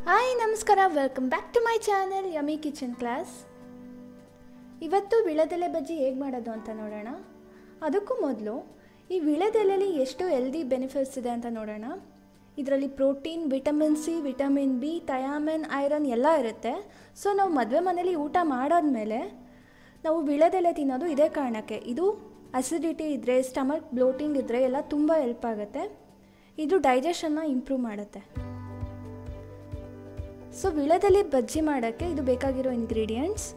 Hi ನಮಸ್ಕಾರ, welcome back to my channel yummy kitchen class. ಇವತ್ತು ವಿಳೆದೆಲೆ ಬಜ್ಜಿ ಹೇಗೆ ಮಾಡೋದು ಅಂತ ನೋಡೋಣ. ಅದಕ್ಕೂ ಮೊದಲು ಈ ವಿಳೆದೆಲೆಯಲ್ಲಿ ಎಷ್ಟು ಹೆಲ್ದಿ ಬೆನಿಫಿಟ್ಸ್ ಇದೆ ಅಂತ ನೋಡೋಣ. ಇದರಲ್ಲಿ protein, vitamin C, vitamin B, thiamine, iron ಎಲ್ಲ ಇರುತ್ತೆ. ಸೊ ನಾವು ಮದುವೆ ಮನೇಲಿ ಊಟ ಮಾಡಾದ್ಮೇಲೆ ನಾವು ವಿಳೆದೆಲೆ ತಿನ್ನೋದು ಇದೇ ಕಾರಣಕ್ಕೆ. ಇದು ಅಸಿಡಿಟಿ ಇದ್ದರೆ, ಸ್ಟಮಕ್ ಬ್ಲೋಟಿಂಗ್ ಇದ್ದರೆ ಎಲ್ಲ ತುಂಬ ಹೆಲ್ಪ್ ಆಗುತ್ತೆ. ಇದು ಡೈಜೆಷನ್ನ ಇಂಪ್ರೂವ್ ಮಾಡುತ್ತೆ. ಸೊ ವಿಳೆದೆಲೆ ಬಜ್ಜಿ ಮಾಡೋಕ್ಕೆ ಇದು ಬೇಕಾಗಿರೋ ಇಂಗ್ರೀಡಿಯೆಂಟ್ಸ್: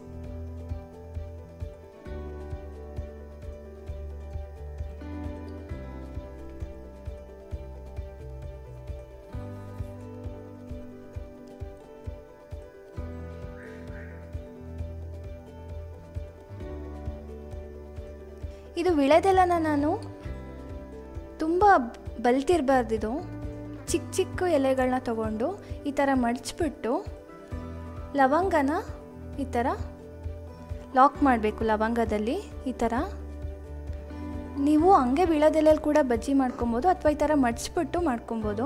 ಇದು ವಿಳೆದೆಲೆನ ನಾನು ತುಂಬ ಬಲ್ತಿರಬಾರ್ದಿದು, ಚಿಕ್ಕ ಚಿಕ್ಕ ಎಲೆಗಳನ್ನ ತಗೊಂಡು ಈ ಥರ ಮಡಚಿಬಿಟ್ಟು ಲವಂಗನ ಈ ಥರ ಲಾಕ್ ಮಾಡಬೇಕು. ಲವಂಗದಲ್ಲಿ ಈ ಥರ ನೀವು ಹಂಗೆ ವಿಳೆದೆಲೆಯಲ್ಲಿ ಕೂಡ ಬಜ್ಜಿ ಮಾಡ್ಕೊಬೋದು, ಅಥವಾ ಈ ಥರ ಮಡಚಿಬಿಟ್ಟು ಮಾಡ್ಕೊಬೋದು.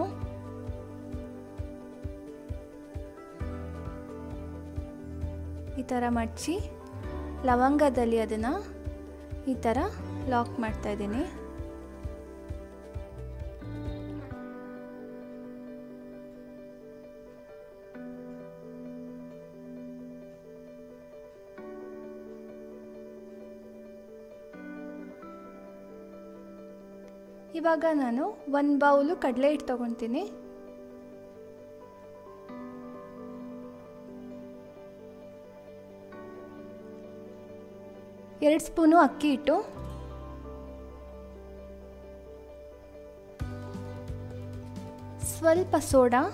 ಈ ಥರ ಮಡಚಿ ಲವಂಗದಲ್ಲಿ ಅದನ್ನು ಈ ಥರ ಲಾಕ್ ಮಾಡ್ತಾಯಿದ್ದೀನಿ. ಇವಾಗ ನಾನು 1 ಬೌಲು ಕಡಲೆ ಹಿಟ್ಟು ತೊಗೊತೀನಿ. ಎರಡು ಸ್ಪೂನು ಅಕ್ಕಿ ಹಿಟ್ಟು, ಸ್ವಲ್ಪ ಸೋಡಾ,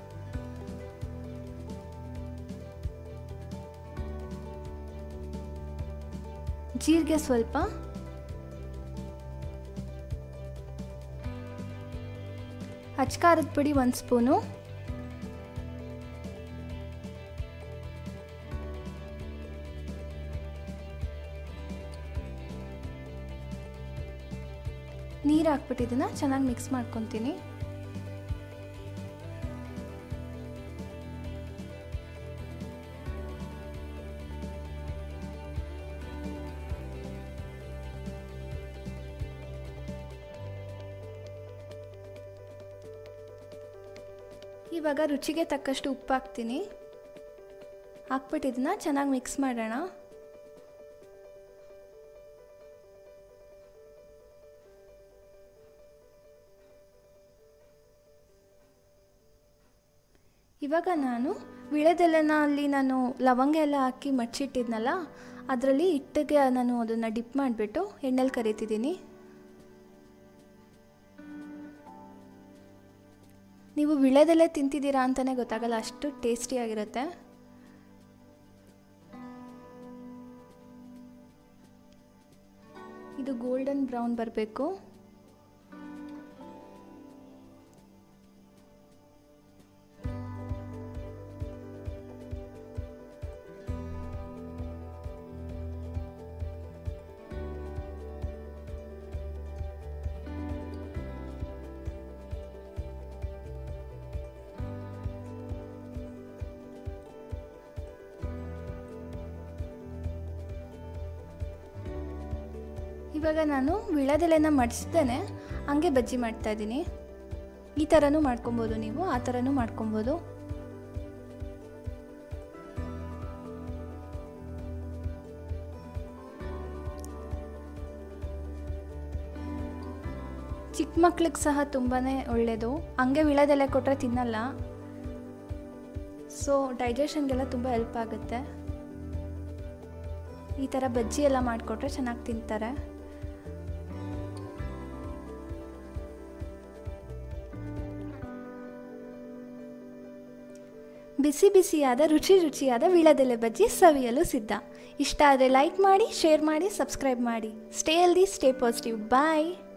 ಜೀರಿಗೆ ಸ್ವಲ್ಪ, ಅಚ್ಕಾರದ ಪುಡಿ 1 ಸ್ಪೂನು, ನೀರು ಹಾಕ್ಬಿಟ್ಟು ಇದನ್ನು ಚೆನ್ನಾಗಿ ಮಿಕ್ಸ್ ಮಾಡ್ಕೊತೀನಿ. ಇವಾಗ ರುಚಿಗೆ ತಕ್ಕಷ್ಟು ಉಪ್ಪು ಹಾಕ್ತೀನಿ. ಹಾಕ್ಬಿಟ್ಟು ಇದನ್ನು ಚೆನ್ನಾಗಿ ಮಿಕ್ಸ್ ಮಾಡೋಣ. ಇವಾಗ ನಾನು ವಿಳೆದೆಲೆನಲ್ಲಿ ನಾನು ಲವಂಗ ಎಲ್ಲ ಹಾಕಿ ಮಡ್ಚಿಟ್ಟಿದ್ನಲ್ಲ, ಅದರಲ್ಲಿ ಹಿಟ್ಟಿಗೆ ನಾನು ಅದನ್ನು ಡಿಪ್ ಮಾಡಿಬಿಟ್ಟು ಎಣ್ಣೆಲಿ ಕರಿತಿದ್ದೀನಿ. ನೀವು ವಿಳೆದೆಲೆ ತಿಂತಿದ್ದೀರಾ ಅಂತಲೇ ಗೊತ್ತಾಗಲ್ಲ, ಅಷ್ಟು ಟೇಸ್ಟಿಯಾಗಿರುತ್ತೆ. ಇದು ಗೋಲ್ಡನ್ ಬ್ರೌನ್ ಬರಬೇಕು. ಇವಾಗ ನಾನು ವಿಳೆದೆಲೆನ ಮಡಿಸ್ದೇನೆ ಹಂಗೆ ಬಜ್ಜಿ ಮಾಡ್ತಾಯಿದ್ದೀನಿ. ಈ ಥರನೂ ಮಾಡ್ಕೊಬೋದು, ನೀವು ಆ ಥರನೂ ಮಾಡ್ಕೊಬೋದು. ಚಿಕ್ಕ ಮಕ್ಳಿಗೆ ಸಹ ತುಂಬಾ ಒಳ್ಳೆಯದು. ಹಂಗೆ ವಿಳೆದೆಲೆ ಕೊಟ್ಟರೆ ತಿನ್ನಲ್ಲ. ಸೊ ಡೈಜೆಷನ್ಗೆಲ್ಲ ತುಂಬ ಹೆಲ್ಪ್ ಆಗುತ್ತೆ. ಈ ಥರ ಬಜ್ಜಿ ಎಲ್ಲ ಮಾಡಿಕೊಟ್ರೆ ಚೆನ್ನಾಗಿ ತಿಂತಾರೆ. ಬಿಸಿ ಬಿಸಿಯಾದ ರುಚಿಯಾದ ವಿಳೆದೆಲೆ ಬಜ್ಜಿ ಸವಿಯಲು ಸಿದ್ಧ. ಇಷ್ಟ ಆದರೆ ಲೈಕ್ ಮಾಡಿ, ಶೇರ್ ಮಾಡಿ, ಸಬ್ಸ್ಕ್ರೈಬ್ ಮಾಡಿ. Stay healthy, stay positive. ಬಾಯ್.